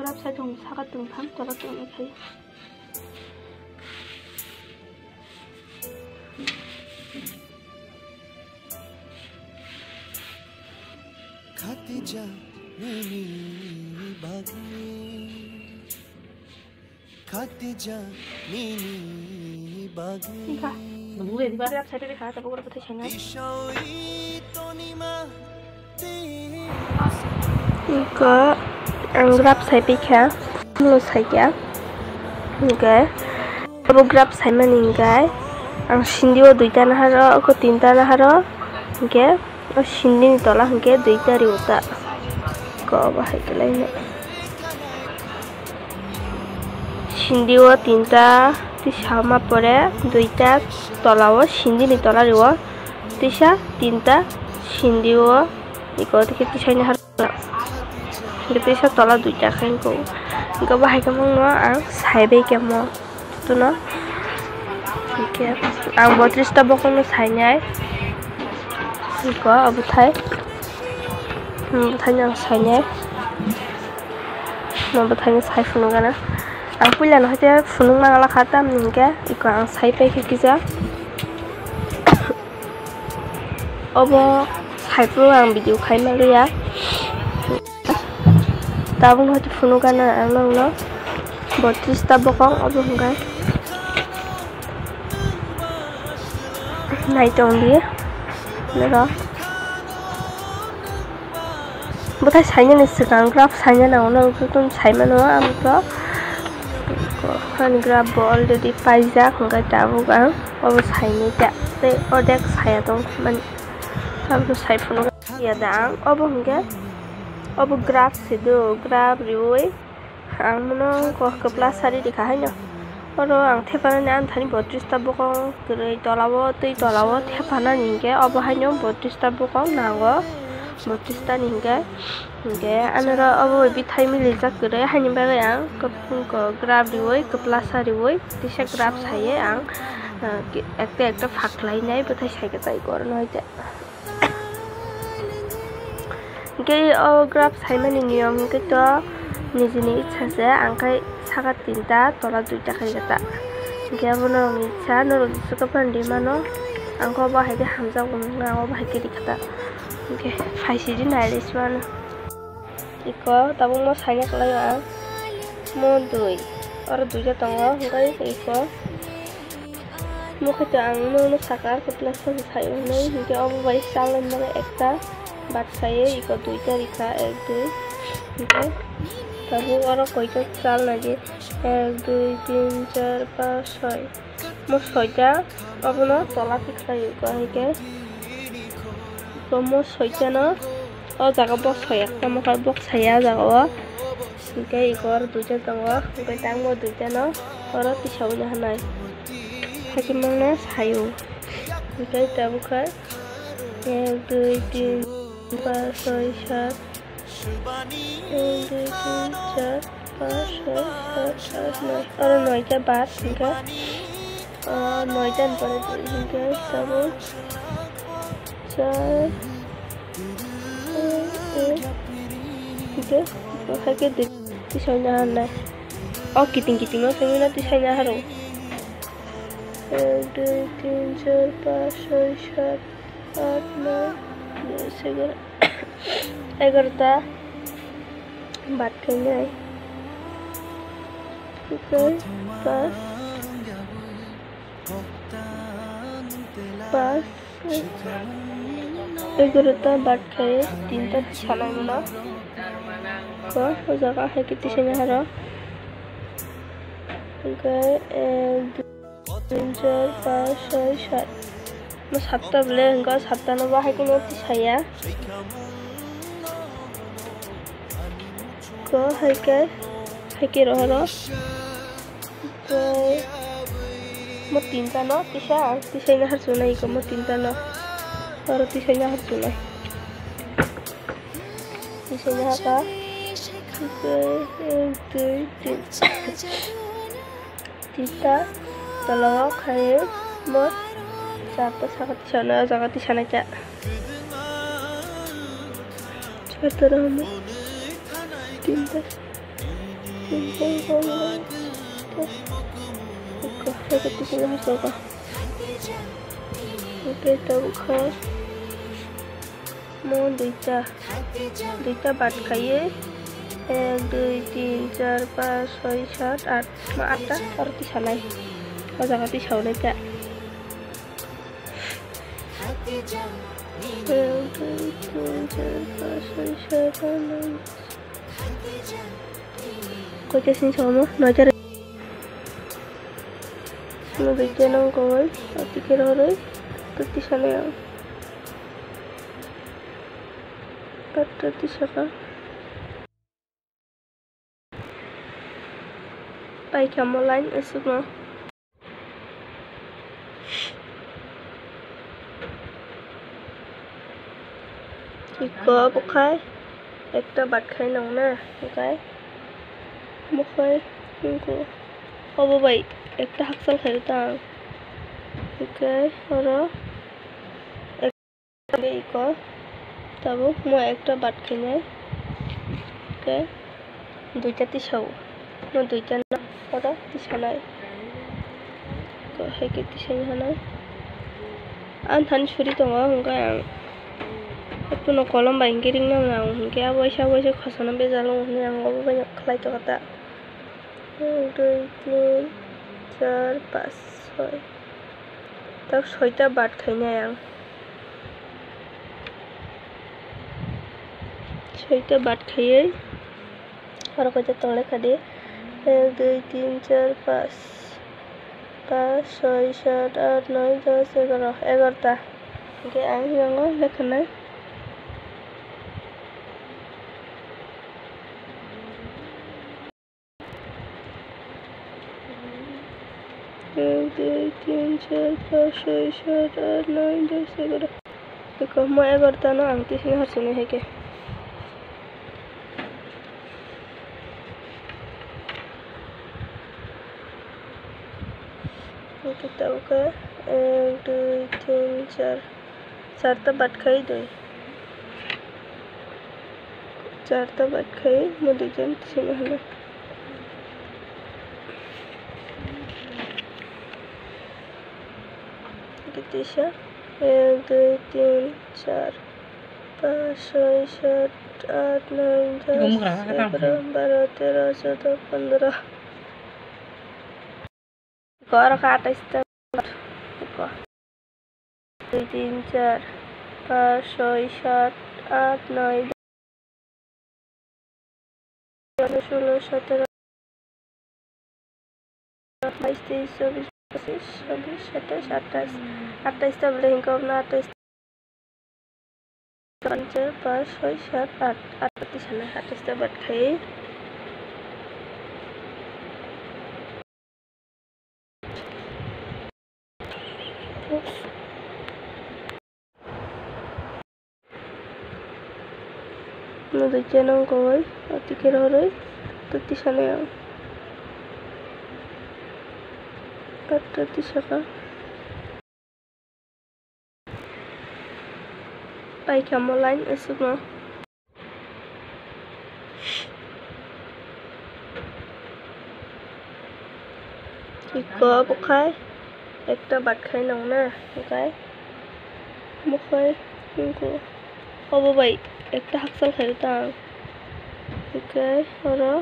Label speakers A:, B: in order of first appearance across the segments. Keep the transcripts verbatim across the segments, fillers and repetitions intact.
A: grab saya dong sakat dong tham tolak dong kai
B: खाते जा मेरी बागी खाते जा मेरी बागी
A: nunggu ya di grab saya deh kata pokoknya betul channel 이거 ang grab saya pikir lo saya okay abu grab saya meninggal ang sindiwo duita na haro ako tinta na haro okay o sindi ni tola okay duita ri uta ko bahai kelai na sindiwo tinta ti sama pore duita tola o sindi ni tola riwo tisa tinta sindiwo iko ti tisai na haro gitu sih tola duita kan ko enggak bahaya kamu no ang sai be kemo tu no oke ang botris ta bokong no sai nyai iko abu thai hmm thai yang sai nyai no abu thai sai funu kana ang pula no hate funu mangala khata mingke iko ang sai pe kisa obo sai pro ang video khai malu ya tabung hati funu kana anang no botris ta bokong obo hungkai nai tong di nero botai sainya ni sekang grab sainya na ono tun sai mano am to kan grab bo already paisa hungkai tabung ang obo sai ni ta te odek sai tong man am to sai funu ya dang obo hungkai obo grab sido grab rioi ang mono ko kepla sari dikha no oro ang thepana ne an thani botris ta bokong grei tolawo tei tolawo thepana ninge obo haino botris ta bokong nago botris ta ninge ninge anara obo bi thai mili jak grei hani bagai ang ko grab rioi kepla sari rioi tisa grab saye ang ekta ekta phaklai nai bothai saike tai kor noite Gay o grab sai mani niyom kito nijini icha se angkai sakat tinta tola duita kai kata gaya bono icha noro disuka pandi mano angko bahai ke hamza gunga o bahai ke dikata oke faisi di nailis mano iko tabung mo sai kelai ang mo dui oro duita tongo ngai iko mo kito ang mo no sakar keplas sa sai no hingga o bahai salan mare ekta bat saya iko duita rika ek dui oke tabu oro koita chal naji ek dui tin char পাঁচ ছয় mo soita abono tola piksai iko hike to mo soita no o jaga box hoy ekta mo kar box saya jaga o hike iko oro duita tongo hike tangmo duita no oro tisau na hanai hake mangna sayo hike tabu kar ek dui tin পাঁচ ছয় সাত এক দুই তিন চার পাঁচ ছয় সাত আট নয় আরো নয়টা বাদ হিংকা নয়টার পরে হিংকা তারপর চার হিংকা হাকে তিসাই না হার নাই অ কিটিং কিটিং ও সেমিনা তিসাই না হারো এক দুই তিন চার পাঁচ ছয় সাত আট নয় এগারোটা বাদ খাই নাই পাঁচ পাঁচ এগারোটা বাদ খাই তিনটা ছালাই মনে ক জায়গা হয় কি তিসে না হারো এক দুই তিন চার পাঁচ ছয় সাত mo satta bele engko satta no bahai kino tisaya ko haike haike rohoro ko mo tinta no tisa tisai na harsu nai ko mo tinta no oro tisai na harsu nai tisai na haka এক দুই তিন tinta tolong kayu mo Satu sangat di sana, sangat di sana cak. Cepat terang, tinta. mau duita duita bat খাইয়ে এক দুই তিন চার পাঁচ ছয় সাত আট মা আটটা আর তিসানাই ও জায়গাতে সাউলাই কা এক দুই তিন চার পাঁচ ছয় সাত আট নয় কয়টাসিন সাউমো নয়টা no duita nang kawai ati kira horai tati sanai ang tati saka pai kamu lain esok no iko bukai ekta bat khai nang na bukai bukai ningko obo bai একটা হাকসাল খাইতাম ওকে ওরা একটা ইক তাবো মো একটা বাট খাইনাই ওকে দুইটা তিসাও মো দুইটা না ওরা তিসানাই তো হেকে তিসাই হানাই আন থান ছুরি দङ হंगा आं একটু ন কলম বাইঙ্গে রিং না না হंगे আবয়সা বয়সে খসনা বেজালো হনে आं অব বাই খাইতো কথা এক দুই তিন চার পাঁচ ছয় তাও ছয়টা বাট খাইনাই आं ছয়টা বাট খাইয়ে আর কয়টা তলে খাদে এক দুই তিন চার পাঁচ পাঁচ ছয় সাত আট নয় দশ এগারো এগারোটা ওকে आं हिङो लेखनाय एक दुई तीन चार पाँच छः सात आठ नौ दस एगारो देखो मैं एगारोटा ना आं तिसिनि हारसिंनो हेके ओके तावका एक दुई तीन चार चारटा बात खाई दुई चारटा बात खाई मैं दुईजन तिसिनि हानो তিসা এক দুই তিন চার পাঁচ ছয় সাত আট নয় দশ এগারো বারো তেরো চৌদ্দ পনেরো ঘর আঠাইশটা দুই তিন চার পাঁচ ছয় সাত আট নয় ষোলো সতেরো বাইশ তেইশ চব্বিশ পঁচিশ ছাব্বিশ সাতাশ আঠাশ আঠাইশটা বলে হিংকা আপনার আঠাইশ পাঁচ পাঁচ ছয় সাত আট আটটি সালে আঠাইশটা বাট খাই দুইটা নাম কই অতি কের হরই ততি সালে আং আটটি শাখা pai kamu lain esok no iko bukai ekta bat khai nang na bukai bukai ningko obo bai ekta haksal khaitam bukai oro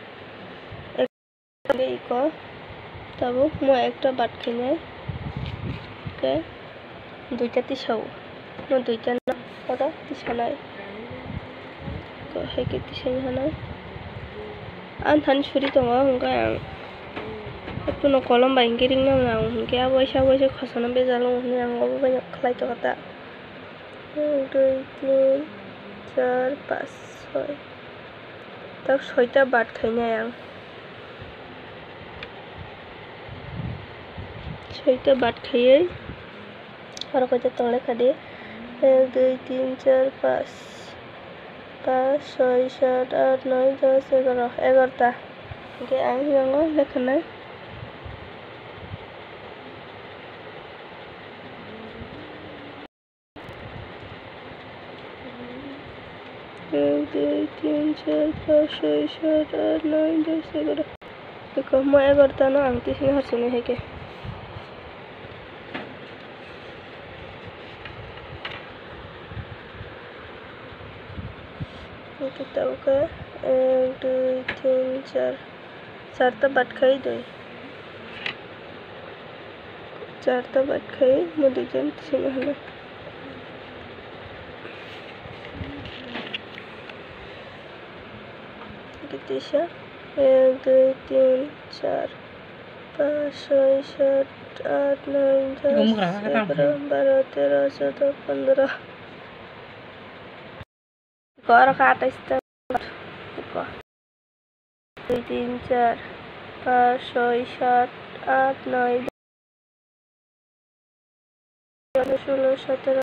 A: ekta iko tabo mo ekta bat khainai bukai duita tisau mo duita na ora tisanai ko heke tisai hanai an than ছুরি দङ हंगा आं একটু ন কলম বাইঙ্গে ring না না हंगे আবয়সা বয়সে খসনা বেজালো হনে आं অব বাই খাইতো কথা এক দুই তিন চার পাঁচ ছয় তাও ছয়টা বাট খাইনাই आं ছয়টা বাট খাইয়ে আর কয়টা তলে খাদে এক দুই তিন চার পাঁচ পাঁচ ছয় সাত আট নয় দশ এগারো এগারোটা ওকে आं हिङो लेखनाय এক দুই তিন চার পাঁচ ছয় সাত আট নয় দশ এগারো দেখো মই এগারোটা ন আংটি সিং হাসিনি হেকে kita oke এক দুই তিন চার চারটা বাট খাই দুই চারটা বাট খাই মই দুজন সিনে হলো কিতিসা এক দুই তিন চার পাঁচ ছয় সাত আট নয় দশ এগারো বারো তেরো চৌদ্দ পনেরো ঘর আঠাইশটা দুই তিন চার পাঁচ ছয় সাত আট নয় ষোলো সতেরো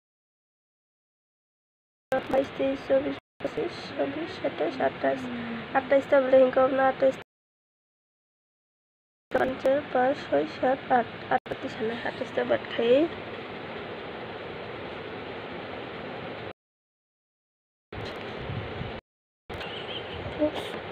A: বাইশ তেইশ চব্বিশ পঁচিশ ছাব্বিশ সাতাশ আঠাশ আঠাইশটা বলে হিংকা না আঠাইশ চার পাঁচ ছয় সাত আট আটত্রিশ না আঠাইশটা বাট খাই